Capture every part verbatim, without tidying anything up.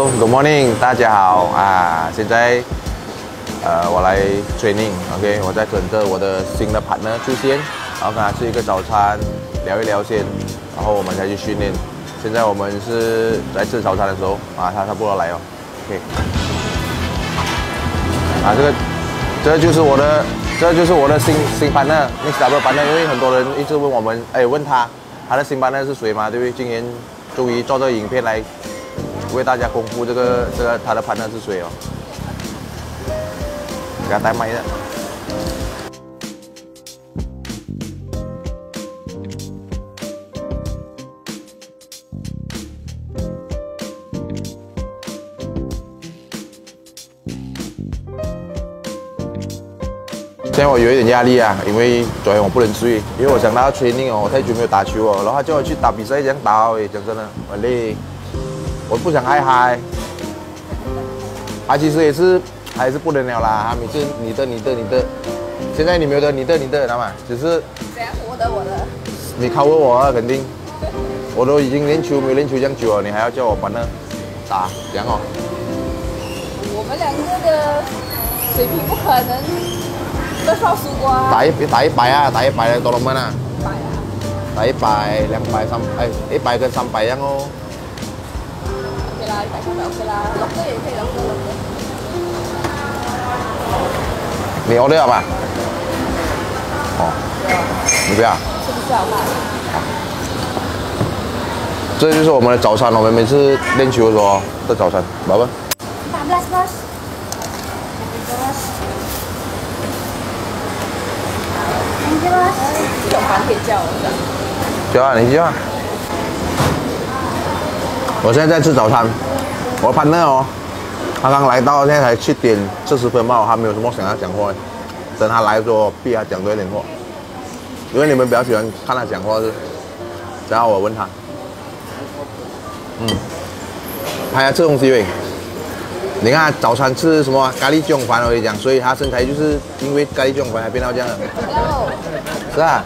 Good morning， 大家好啊！现在呃，我来 training，OK， 我在等着我的新的 partner 出现，然后跟他吃一个早餐，聊一聊先，然后我们才去训练。现在我们是在吃早餐的时候啊，他差不多来哦 ，OK。啊，这个这就是我的，这就是我的新新 partner，next double partner， 因为很多人一直问我们，哎，问他他的新 partner 是谁嘛，对不对？今年终于做这个影片来。 为大家公布这个这个他的 partner 是谁哦？给他带麦的。现在我有一点压力啊，因为昨天我不能睡，因为我想到 training 哦，我太久没有打球哦，然后他叫我去打比赛，这样打哦，讲真的，我累。 我不想害他，他其实也是还是不能了啦。他每次你的你的你的，现在你没有的你的你的，知道吗？只是怎样我的我的， 你 cover 我啊，肯定。我都已经练球没练球这样久了，你还要叫我把那打，这样哦。 我们两个的水平不可能都少输过啊。 打一打一百啊，打一百的多少门啊？ 百啊。 打一百、两百、三哎，一百跟三百一样哦。 OK 啦，一百三百 OK 啦，六个也可以，六个六个。 你 order 好吗？哦，你不要？ 吃不吃好看？ 这就是我们的早餐，我们每次练球的时候的早餐，宝宝。 八belas bos。Thank you bos。这种饭可以叫我的。 叫啊，你叫啊。 我现在在吃早餐，我partner哦，他刚来到，现在才七点四十分嘛，他没有什么想要讲话，等他来的时候逼他讲多一点话，因为你们比较喜欢看他讲话是，然后我问他，嗯，他要吃东西喂，你看早餐吃什么咖喱酱饭我跟你讲，所以他身材就是因为咖喱酱饭才变到这样的，是啊，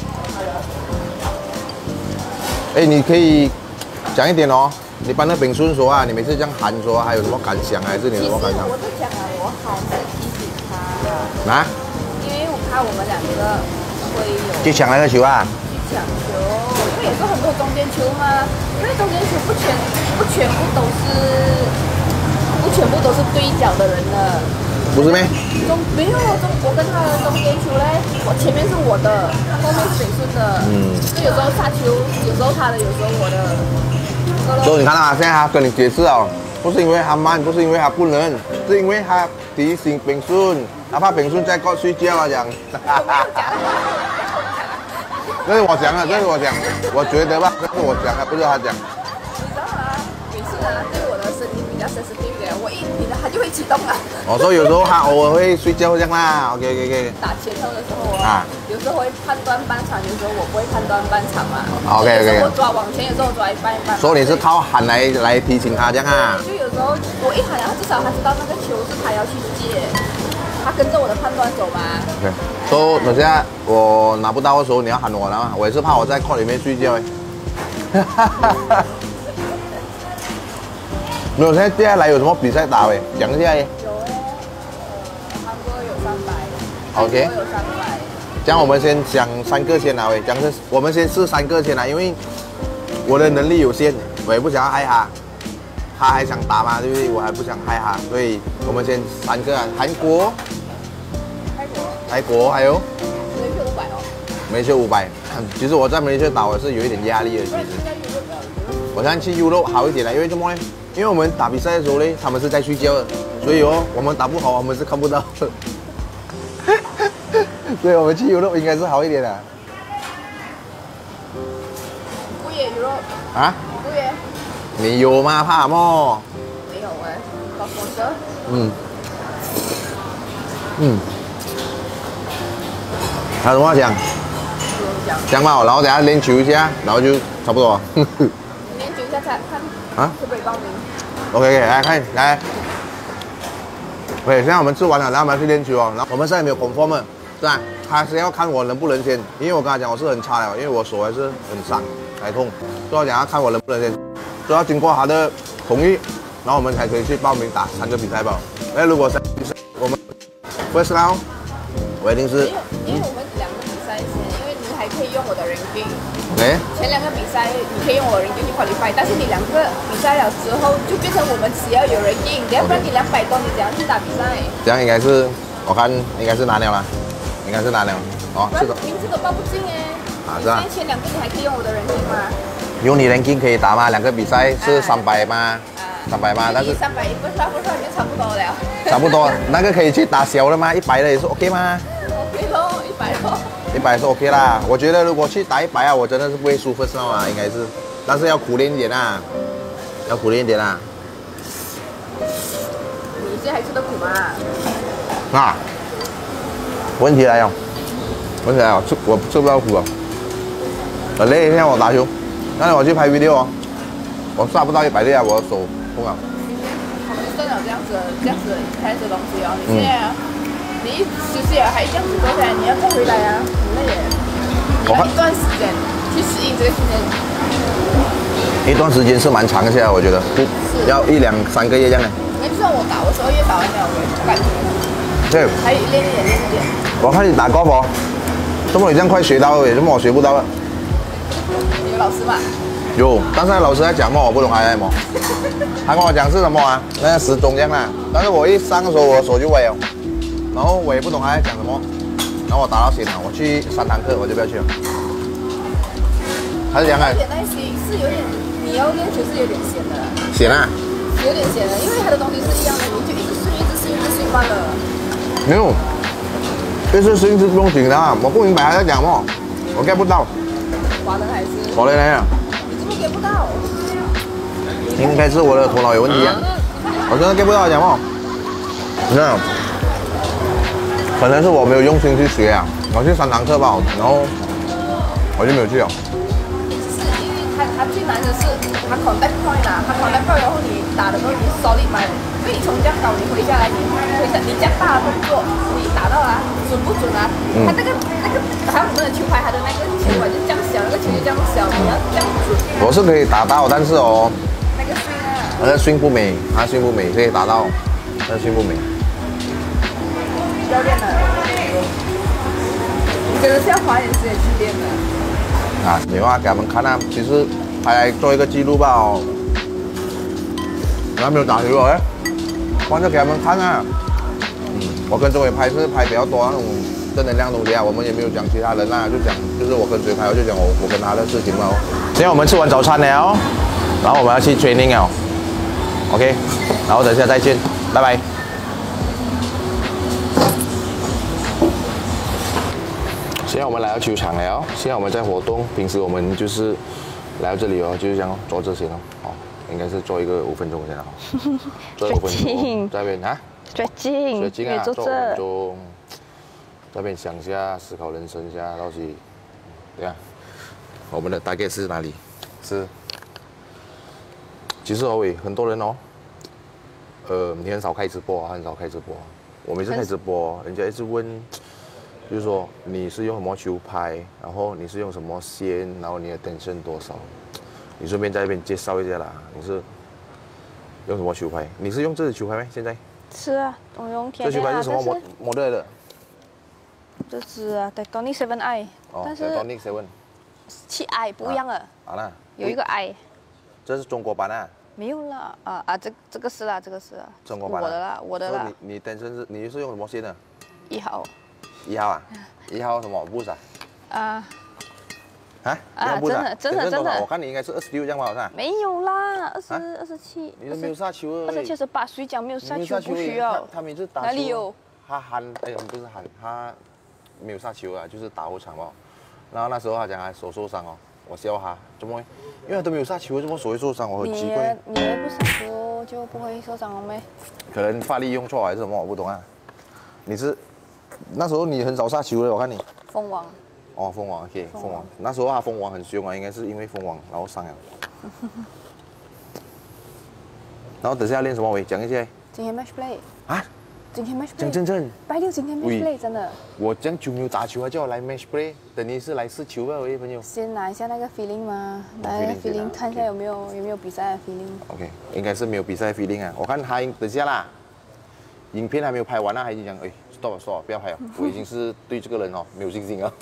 哎，你可以。 讲一点哦，你帮那炳顺说啊，你每次这样喊说，还有什么感想还是你有什么感想？ 我在讲啊，我喊是提醒他啊？ 因为我怕我们两个会有去抢那个球啊？ 去抢球，因为有时候很多中间球嘛，因为中间球不全不全部都是不全部都是对角的人的。 不是咩？ 中没有中，我跟他的中间球嘞，我前面是我的，后面是炳顺的。嗯。就有时候杀球，有时候他的，有时候我的。 所以你看到啊，现在他跟你解释哦，不是因为他慢，不是因为他不能，是因为他提醒炳顺，他怕炳顺在过睡觉啊讲。这是我讲的，这是我讲，我觉得吧，这是我讲的，不是他讲。 你知道吗？炳顺啊，对我的声音比较 sensitive 的，我一听他就会激动了。 我说有时候他偶尔会睡觉这样啦 ，OK OK OK。 打前头的时候啊，有时候会判断半场，有时候我不会判断半场嘛。 OK OK。 我抓往前，有时候我抓一半一半。 所以你是靠喊来来提醒他这样啊？ 就有时候我一喊，然后至少他知道那个球是他要去接，他跟着我的判断走嘛。 OK。所以等下我拿不到的时候你要喊我了嘛，我也是怕我在矿里面睡觉哎。哈哈哈。没有，现在接下来有什么比赛打喂？讲一下耶。 有哎，韩国有三百 ，OK， 有三百。 这样我们先讲三个先啦喂，讲是我们先试三个先啦，因为我的能力有限，我也不想要害他，他还想打嘛，对不对？我还不想害他，所以我们先三个啊，韩国、 泰国、 泰国还有马来西亚五百哦。 马来西亚五百，其实我在马来西亚打我是有一点压力的，其实。我现在去 Euro 好一点了，因为什么呢？因为我们打比赛的时候呢，他们是在睡觉的，所以哦，我们打不好，我们是看不到的。所以我们去 Euro 应该是好一点的。 贵耶 Euro。 啊？ 贵耶。 你有吗？怕什么？ 没有哎，搞火车。 嗯。嗯。还有什么讲？讲嘛，然后等下练球一下，然后就差不多。 练球一下看看。啊？可不可以报名 ？OK OK， 来看来。OK， 现在我们吃完了，然后我们去练球哦。然后我们现在没有 confirm， 是吧？他是要看我能不能先，因为我跟他讲我是很差的，因为我手还是很伤，还痛，所以我讲要看我能不能先，所以要经过他的同意， 然后我们才可以去报名打三个比赛吧。那如果三我们 first round， 我一定是因为因为我们两个比赛先，因为你还可以用我的 ranking。 哎， 前两个比赛你可以用我的 ranking 去 qualify， 但是你两个比赛了之后，就变成我们只要有 ranking， 要不然你两百多，你怎样去打比赛？ 这样应该是，我看应该是拿了啦，应该是拿了。哦， 不然名字都报不进哎。啊，是啊。前两个你还可以用我的 ranking 吗？ 用你 ranking 可以打吗？两个比赛是三百吗？三百吗？但是三百不算不算就差不多了。 差不多，那个可以去打小的吗？一百的也是 OK 吗 ？OK 咯，一百咯。 一百是 OK 啦。我觉得如果去打一百啊，我真的是不会输 first round 啊，应该是，但是要苦练一点啊，要苦练一点啊。 你现在还吃得苦吗？ 啊，问题来了，问题来了，吃我吃不到苦啊，很累。现在我打球，但是我去拍 video 哦，我刷不到一百粒啊，我的手痛啊。 你算了这样子这样子开始东西哦，你现在、啊嗯、你一休息了还这样子过下来，你要再回来啊，很累耶。你要一段时间去适应这个时间。 一段时间是蛮长的，现在我觉得，就要一两三个月这样的。 那就算我打，我十二月打完了，我不感觉。 对。 还有练一点，练一点。 我看你打golf哦，怎么你这样快学到了？怎么我学不到了？ 有老师吧？ 有，但是老师在讲么，我不懂他在什么。他跟我讲是什么啊？那个时钟这样啊。但是我一上的时候，我手就歪了，然后我也不懂他在讲什么，然后我打到闲了，我去三堂课我就不要去了。还是这样啊？ 有点耐心，是有点，你要练球是有点闲的。 闲啊？ 有点闲的，因为他的东西是一样的，你就一直训，一直训，一直训罢了。 没有，一直训是不用紧的啊，我不明白他在讲什么，我 get 不到。 华人还是？ 华人来了。 get 不到， 应该是我的头脑有问题啊！我真的 get 不到讲么？你看，可能是我没有用心去学啊。我去三堂课吧，然后我就没有去了。 是因为他他最难的是他 contact point 啊，他 contact point 然后你打的时候你 solid 嘛，因为你从这样高你回下来，你回下你这样大的动作，你打到啊准不准啊？嗯、他那个那个还有我们的球拍，他的那个球啊就这样小，那个球就这样小，你要这样准。 我是可以打到，但是哦， 那个 swing 啊， 那个 swing 不美，他 swing 不美，可以打到，但是 swing 不美。 要练的，你真的是要花点时间去练的。 啊，没办法给他们看啊，其实拍来做一个记录吧哦。还没有打球哦，哎，光就给他们看啊。嗯，我跟周伟拍是拍比较多那种正能量东西啊，我们也没有讲其他人啊，就讲就是我跟谁拍，我就讲我我跟他的事情嘛。现在我们吃完早餐了，然后我们要去 training 了 ，OK， 然后等下再见，拜拜。现在我们来到球场了，现在我们在活动，平时我们就是来到这里哦，就是这样做这些哦，哦，应该是做一个五分钟先了，做五分钟，这边啊。 stretching， stretching 啊，做五分钟，这边想一下，思考人生一下，到时，对啊，我们的大概是哪里？是，其实哦喂，很多人哦，呃，你很少开直播啊，很少开直播、啊。我每次开直播，人家一直问，就是说你是用什么球拍，然后你是用什么线，然后你的等身多少？你顺便在这边介绍一下啦，你是用什么球拍？你是用这支球拍吗？现在？ 是啊，我用天这球拍是什么模模特的？ 这支啊 ，Tectonic Seven I， 哦， 但是 Tectonic Seven， 七 I 不一样的。 啊那有一个 I。 这是中国版啊？ 没有啦，啊啊，这这个是啦，这个是啦。 中国版。 我的啦，我的啦。 你你本身是你是用什么线的？ 一号。 一号啊？一号什么 boost 啊？ 啊。 啊？ 啊，真的真的真的。 我看你应该是二十六这样吧，好像。 没有啦，二十二十七。 你都没有杀球啊？ 二十七十八，谁讲没有杀球？不需要。 他每次打球。 哪里有？ 他喊，哎，不是喊，他没有杀球啊，就是打后场哦。然后那时候他讲他手受伤哦，我笑他，怎么会？因为他都没有杀球，怎么手会受伤？我很奇怪。 你你不杀球就不会受伤了没？ 可能发力用错还是什么，我不懂啊。你是那时候你很少杀球的，我看你。 蜂王。 哦，蜂王 ，OK， 蜂王。那时候他蜂王很凶啊，应该是因为蜂王然后伤了。然后等下要练什么？喂，讲一下。 今天 match play。 啊？ 今天 match play。 讲真真， 拜六今天 match play 真的。 我这样久没有打球啊，叫我来 match play， 等于是来试球吧，喂朋友。 先拿一下那个 feeling 嘛，拿那个 feeling 看一下有没有有没有比赛的 feeling。 OK， 应该是没有比赛 feeling 啊。我看他等下啦，影片还没有拍完啊，还已经讲哎 stop stop 不要拍了，我已经是对这个人哦没有信心啊。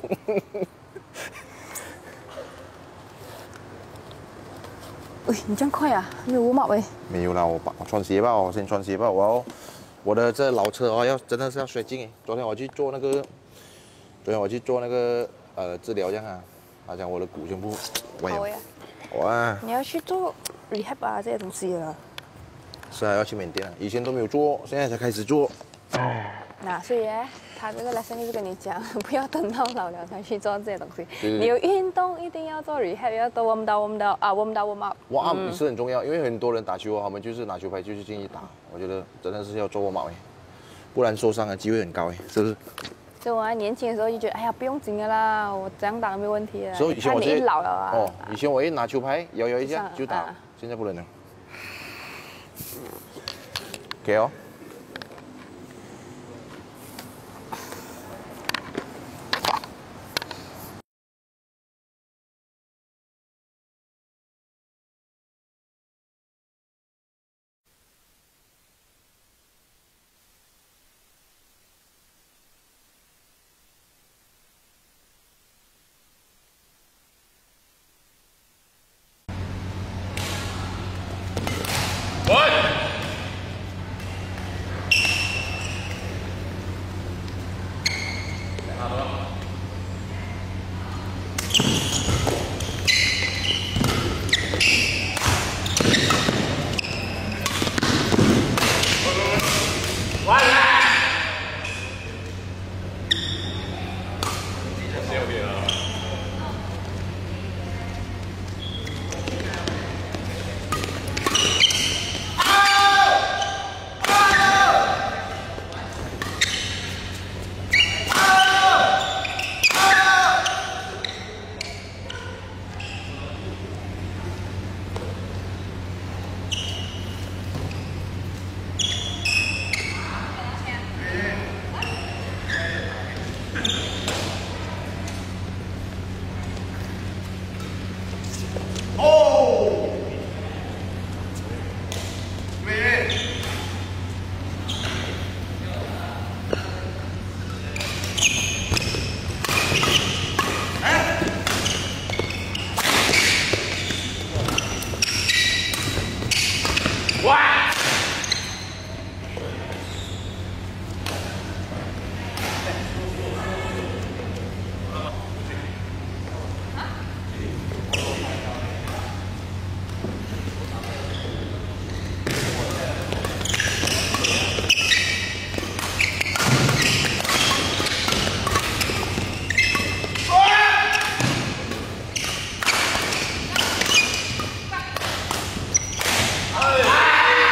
喂，你这样快啊？没有 warm up 哎。 没有啦，我把我穿鞋吧，我先穿鞋吧，我要我的这老车哦，要真的是要摔进哎。昨天我去做那个，昨天我去做那个呃治疗这样啊，好像我的骨全部歪了。哇！ 你要去做 rehab 啊这些东西了。 是啊，要去缅甸啊，以前都没有做，现在才开始做。 那所以呢，他这个 lesson 就是跟你讲，不要等到老了才去做这些东西。 对对对你有运动一定要做 rehab， 要多 warm down warm down 啊 warm down warm up。 warm up 是很重要，因为很多人打球哦，他们就是拿球拍就是建议打，我觉得真的是要做 warm up 哎，不然受伤的机会很高哎，是不是？ 所以我年轻的时候就觉得，哎呀不用紧的啦，我这样打没问题的。 所以以前我看你一老了啊。 哦，以前我一拿球拍摇摇一下就打啊， 现在不能了。OK 哦。 Ah!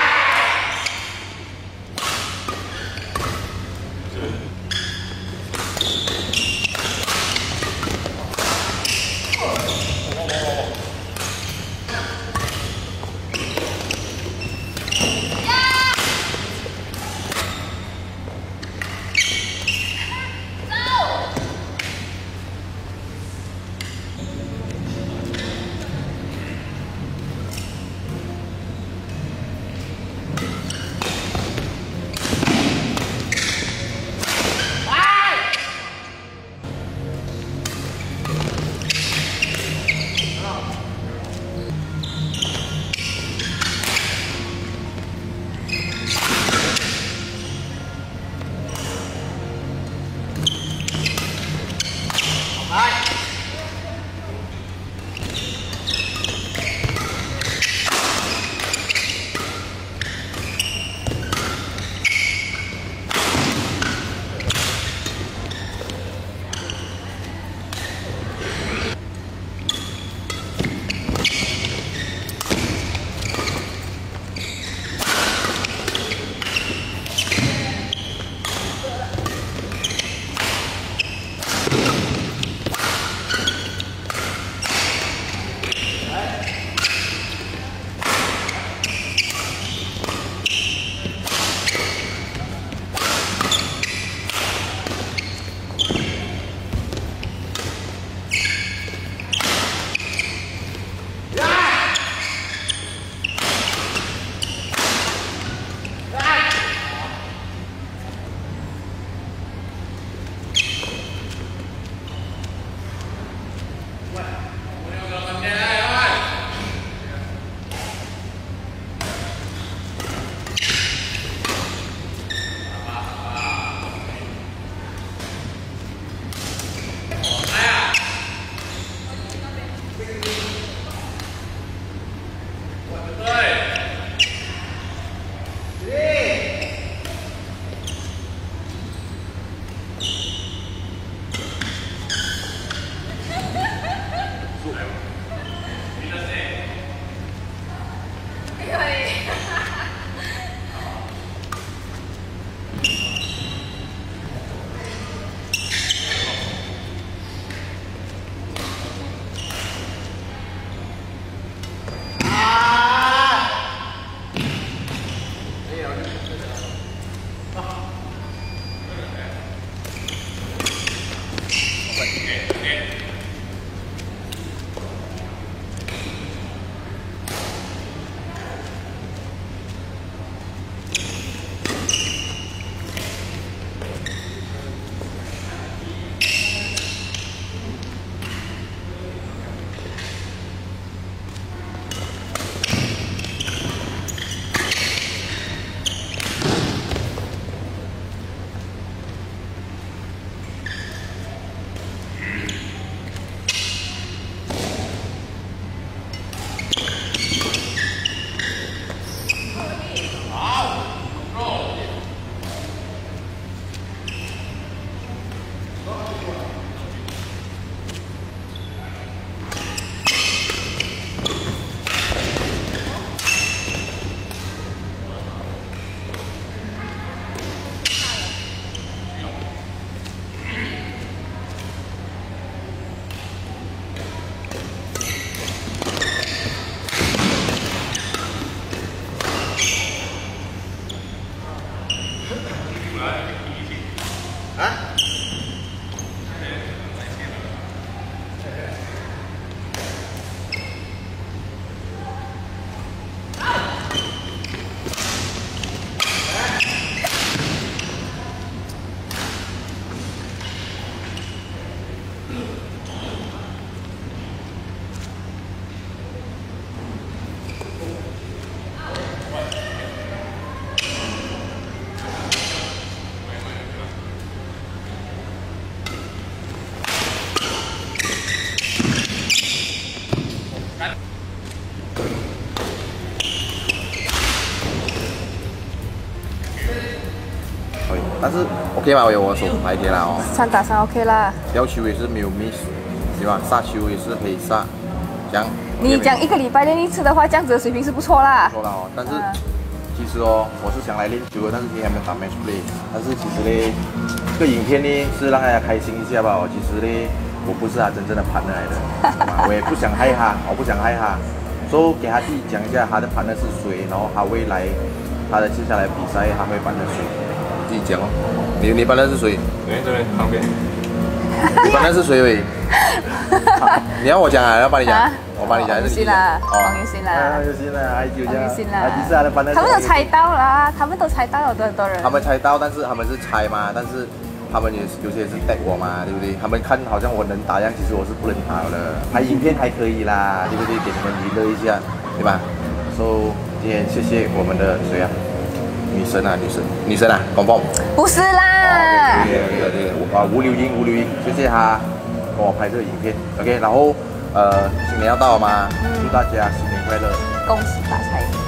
但是 OK 嘛，我有我手牌 OK 啦哦。 三打三 OK 啦。 吊球也是没有 miss， 对吧？杀球也是黑杀，这样。 你讲一个礼拜练一次的话，这样子的水平是不错啦。 不错啦哦，但是、嗯、其实哦，我是想来练球的，但是今天还没有打 match play。但是其实呢，这个影片呢是让大家开心一下吧。其实呢，我不是他真正的 partner 来的，我也不想害他，我不想害他，所以给他自己讲一下他的 partner 是谁，然后他未来他的接下来比赛他会 partner 谁，自己讲哦。你你 partner 是谁？ 对对，旁边。 你 partner 是谁喂？你要我讲啊？要帮你讲？啊我帮你讲， 是你讲。哦，王雨欣啦， 王雨欣啦，还有王雨欣啦， 还是他的 partner。 他们都猜到了，他们都猜到有多很多人。 他们猜到，但是他们是猜嘛，但是他们也有些是 tag 我嘛，对不对？他们看好像我能打样，其实我是不能打的。拍影片还可以啦，对不对？给你们娱乐一下，对吧？所以今天谢谢我们的谁啊？女生啊，女生，女生啊，广播。 不是啦。 对对对，啊，吴柳英，吴柳英，谢谢他帮我拍这个影片。OK， 然后呃，新年要到了嘛，祝大家新年快乐， 恭喜发财。